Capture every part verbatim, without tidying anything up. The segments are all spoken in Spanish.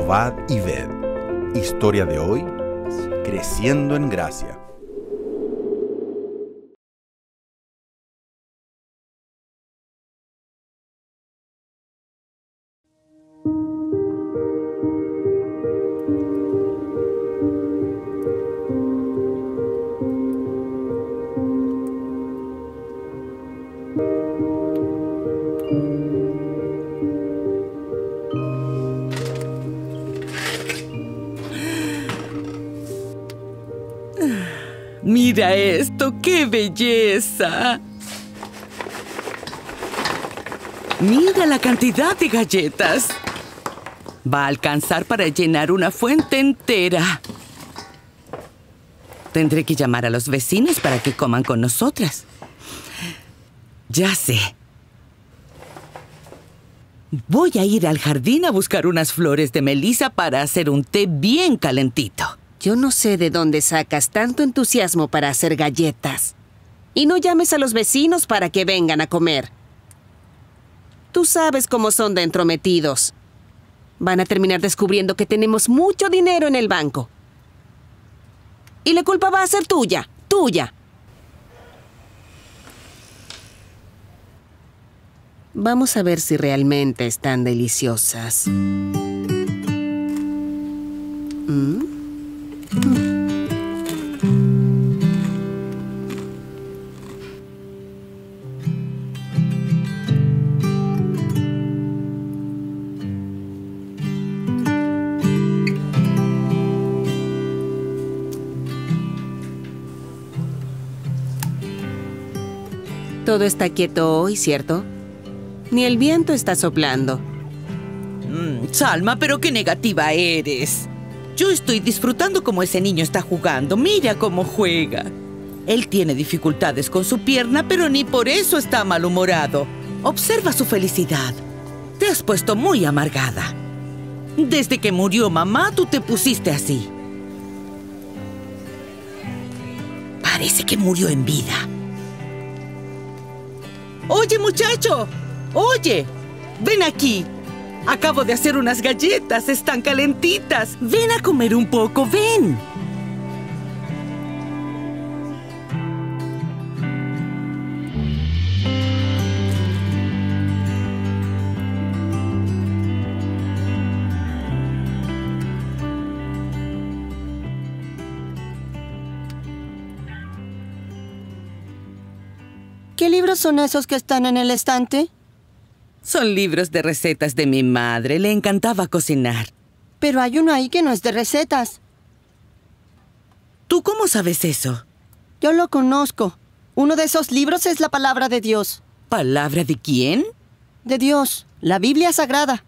Probad y ved. Historia de hoy, creciendo en gracia. Mira esto, ¡qué belleza! Mira la cantidad de galletas. Va a alcanzar para llenar una fuente entera. Tendré que llamar a los vecinos para que coman con nosotras. Ya sé. Voy a ir al jardín a buscar unas flores de melisa para hacer un té bien calentito. Yo no sé de dónde sacas tanto entusiasmo para hacer galletas. Y no llames a los vecinos para que vengan a comer. Tú sabes cómo son de entrometidos. Van a terminar descubriendo que tenemos mucho dinero en el banco. Y la culpa va a ser tuya, tuya. Vamos a ver si realmente están deliciosas. ¿Mm? Todo está quieto hoy, ¿cierto? Ni el viento está soplando. Mm, Salma, pero qué negativa eres. Yo estoy disfrutando como ese niño está jugando. Mira cómo juega. Él tiene dificultades con su pierna, pero ni por eso está malhumorado. Observa su felicidad. Te has puesto muy amargada. Desde que murió mamá, tú te pusiste así. Parece que murió en vida. Oye, muchacho. Oye, ven aquí. Acabo de hacer unas galletas, están calentitas. Ven a comer un poco, ven. ¿Qué libros son esos que están en el estante? Son libros de recetas de mi madre. Le encantaba cocinar. Pero hay uno ahí que no es de recetas. ¿Tú cómo sabes eso? Yo lo conozco. Uno de esos libros es la palabra de Dios. ¿Palabra de quién? De Dios, la Biblia Sagrada.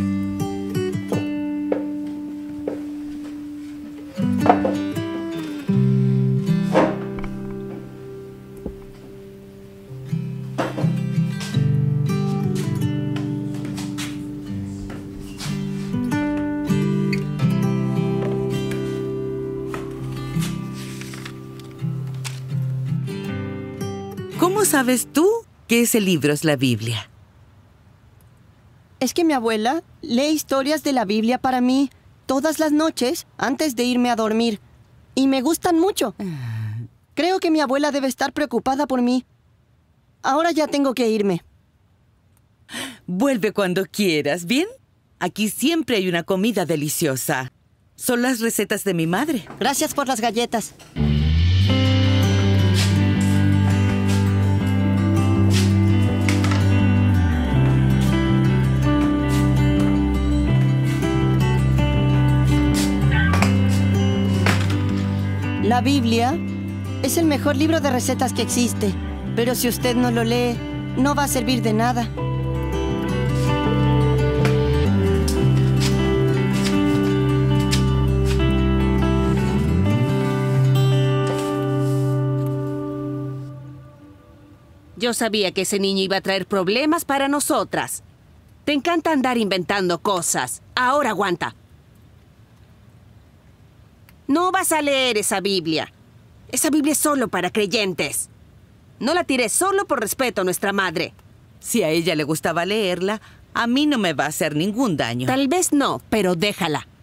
¿Cómo sabes tú que ese libro es la Biblia? Es que mi abuela lee historias de la Biblia para mí todas las noches antes de irme a dormir. Y me gustan mucho. Creo que mi abuela debe estar preocupada por mí. Ahora ya tengo que irme. Vuelve cuando quieras, ¿bien? Aquí siempre hay una comida deliciosa. Son las recetas de mi madre. Gracias por las galletas. La Biblia es el mejor libro de recetas que existe, pero si usted no lo lee, no va a servir de nada. Yo sabía que ese niño iba a traer problemas para nosotras. Te encanta andar inventando cosas. Ahora aguanta. No vas a leer esa Biblia. Esa Biblia es solo para creyentes. No la tiré solo por respeto a nuestra madre. Si a ella le gustaba leerla, a mí no me va a hacer ningún daño. Tal vez no, pero déjala.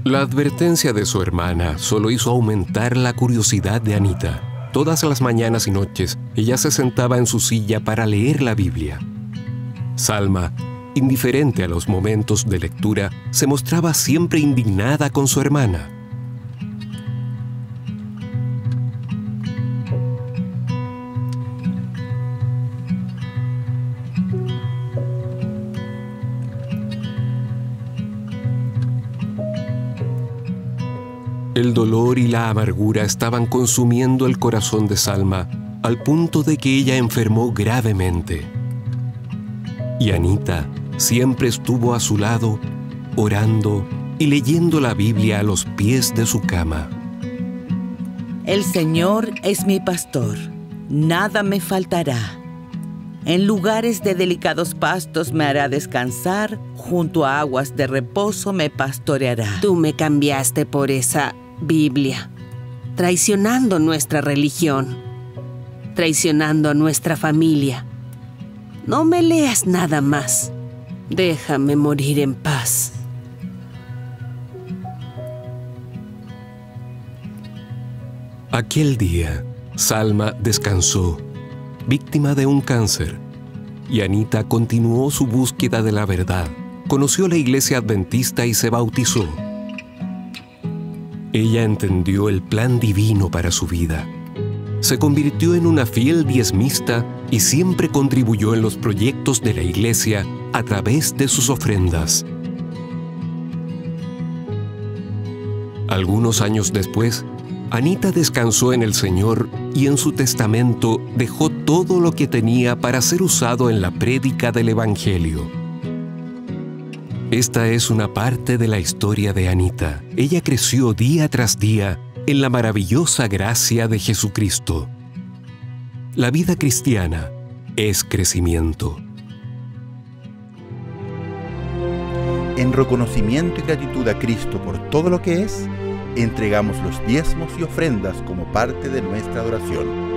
La advertencia de su hermana solo hizo aumentar la curiosidad de Anita. Todas las mañanas y noches, ella se sentaba en su silla para leer la Biblia. Salma, indiferente a los momentos de lectura, se mostraba siempre indignada con su hermana. El dolor y la amargura estaban consumiendo el corazón de Salma, al punto de que ella enfermó gravemente. Y Anita siempre estuvo a su lado, orando y leyendo la Biblia a los pies de su cama. El Señor es mi pastor, nada me faltará. En lugares de delicados pastos me hará descansar, junto a aguas de reposo me pastoreará. Tú me cambiaste por esa Biblia, traicionando nuestra religión, traicionando a nuestra familia. No me leas nada más. Déjame morir en paz. Aquel día, Salma descansó, víctima de un cáncer, y Anita continuó su búsqueda de la verdad. Conoció la iglesia adventista y se bautizó. Ella entendió el plan divino para su vida. Se convirtió en una fiel diezmista y siempre contribuyó en los proyectos de la iglesia a través de sus ofrendas. Algunos años después, Anita descansó en el Señor y en su testamento dejó todo lo que tenía para ser usado en la prédica del Evangelio. Esta es una parte de la historia de Anita. Ella creció día tras día en la maravillosa gracia de Jesucristo. La vida cristiana es crecimiento. En reconocimiento y gratitud a Cristo por todo lo que es, entregamos los diezmos y ofrendas como parte de nuestra adoración.